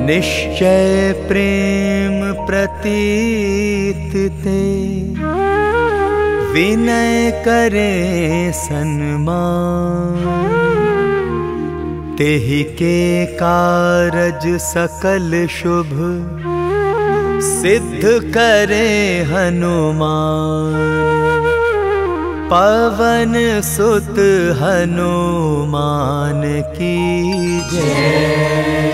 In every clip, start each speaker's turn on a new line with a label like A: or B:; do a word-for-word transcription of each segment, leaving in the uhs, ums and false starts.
A: निश्चय प्रेम प्रतीत ते, विनय करे सन्मान। तेहि के कारज सकल शुभ, सिद्ध करे हनुमान। पवन सुत हनुमान की जय।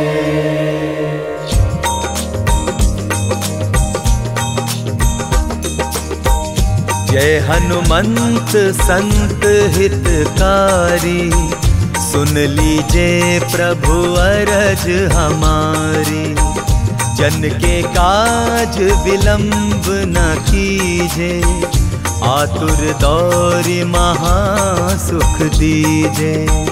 A: जय हनुमंत संत हितकारी, सुन लीजे प्रभु अरज हमारी। जन के काज विलंब न कीजे, आतुर दौरि महा सुख दीजे।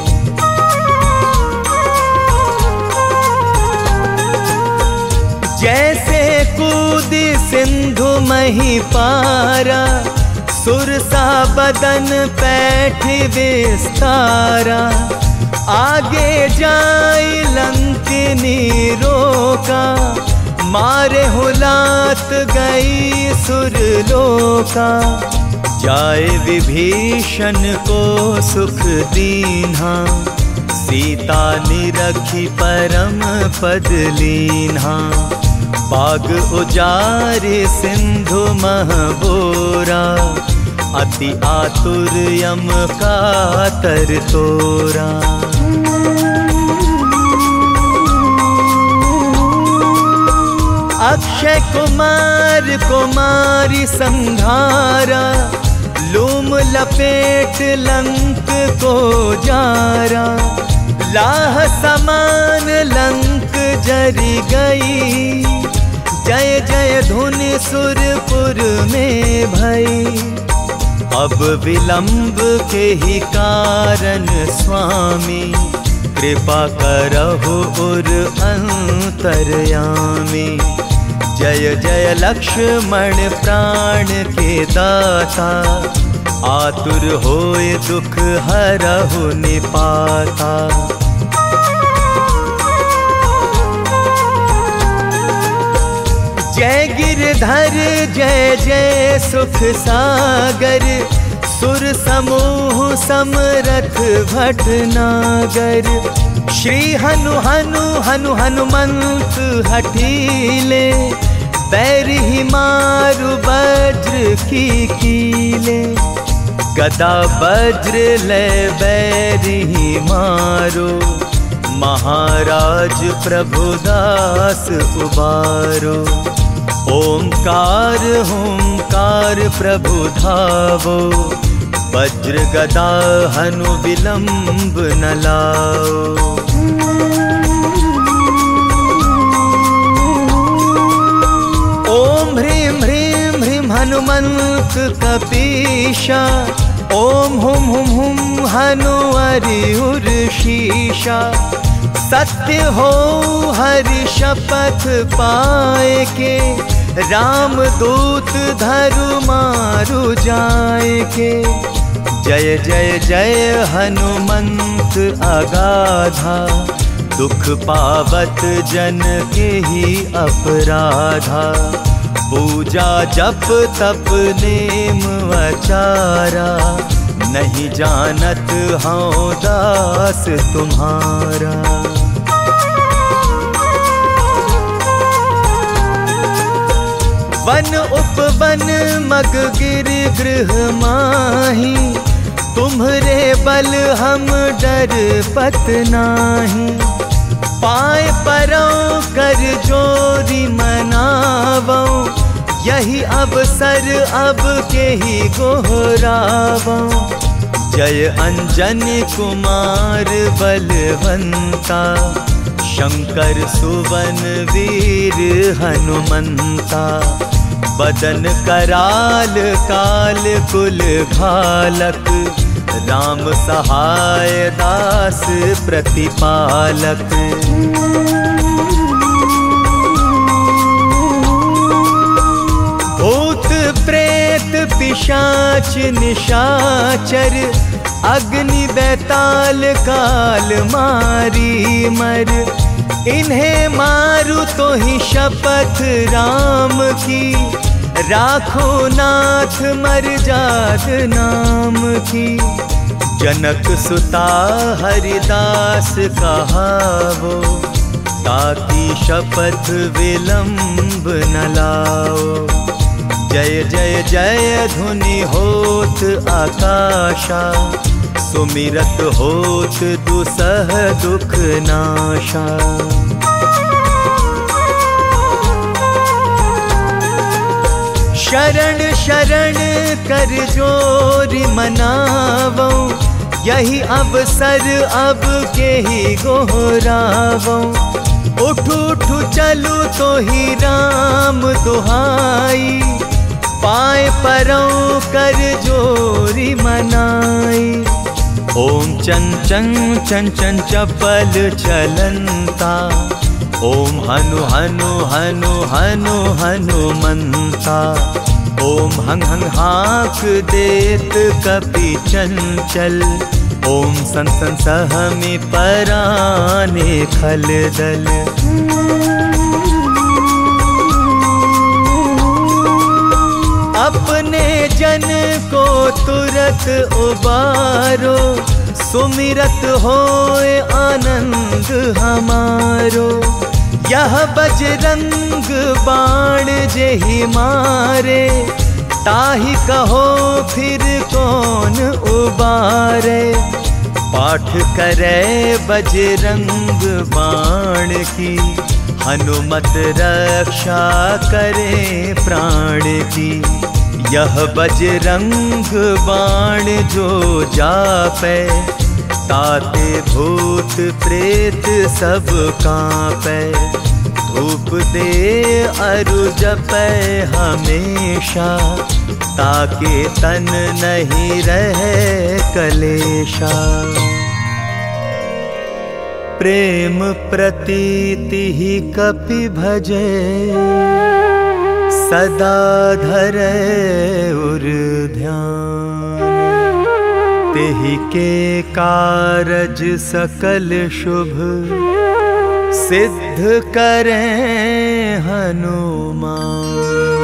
A: जैसे कूदी सिंधु मही पारा, सुरसा बदन पैठ विस्तारा। आगे जाई लंकिनी रोका, मारे हुलात गई सुरलोका। जाए विभीषण को सुख दीन्हा, सीता निरखी परम पद लीन्हा। बाग उजारे सिंधु महबोरा, अति आतुर यम कातर तोरा। अक्षय कुमार कुमारी संघारा, लूम लपेट लंक को जारा। लाह समान लंक जरी गई, जय जय धुन सुरपुर में भई। अब विलंब के ही कारण स्वामी, कृपा करहु उर अंतर्यामी। जय जय लक्ष्मण प्राण के दाता, आतुर होए दुख हरहु निपाता। जय गिरधर जय जय सुख सागर, सुर समूह समरथ भटनागर। श्री हनु हनु हनु हनुमंत हठीले, बैरही मारु वज्र की कीले। गदा वज्र ले बैरही मारो, महाराज प्रभुदास उबारो। ओंकार हुंकार प्रभु धावो, वज्र गदा हनु विलंब न लाओ। ओम ह्रीं ह्रीं ह्रीं हनुमंत कपीशा, ओम हुम हुम हुम हनु हरिउर शीशा। सत्य हो हरि शपथ पाए के, राम दूत धरु मारु जाए के। जय जय जय हनुमंत अगाधा, दुख पावत जन के ही अपराधा। पूजा जप तप नेम वचारा, नहीं जानत हूँ दास तुम्हारा। वन उपवन मग गिर गृह माही, तुम्हरे बल हम डर पत नाही। पाए परों कर जोरी मनावो, यही अवसर अब के ही गोहरावो। जय अंजनी कुमार बलवंता, शंकर सुवन वीर हनुमंता। बदन कराल काल कुल घालक, राम सहाय दास प्रतिपालक। भूत प्रेत पिशाच निशाचर, अग्नि बैताल काल मारी मर, इन्हें मारू तो ही शपथ राम की, राखो नाथ मर्याद नाम की। जनक सुता हरिदास कहावो, ताकि शपथ विलंब न लाओ। जय जय जय धुनि होत आकाशा, सुमिरत होत दुसह दुख नाशा। शरण शरण कर जोरि मनावो, यही अवसर अब के ही गोहरावो। उठ उठ चलू तो ही राम दुहाई, पाए परौ कर जोरी मनाई। ओम चन चन चन चन चपल चलंता, ओम हनु हनु हनु हनु हनुमंता। ओम हंग हंग हाक देत कपि चंचल, ओम सन सन सहमि पराने खल दल। अपने जन को तुरत उबारो, सुमिरत होए आनंद हमारो। यह बजरंग बाण जेहि मारे, ताहि कहो फिर कौन उबारे। पाठ करे बजरंग बाण की, हनुमत रक्षा करे प्राण की। यह बजरंग बाण जो जापै, ताते भूत प्रेत सब कांपै। धूप दे अरु जपै हमेशा, ताके तन नहीं रहे कलेशा। प्रेम प्रतीति ही कपि भजे, सदा धरे उर ध्यान। तेहि के कारज सकल शुभ, सिद्ध करें हनुमान।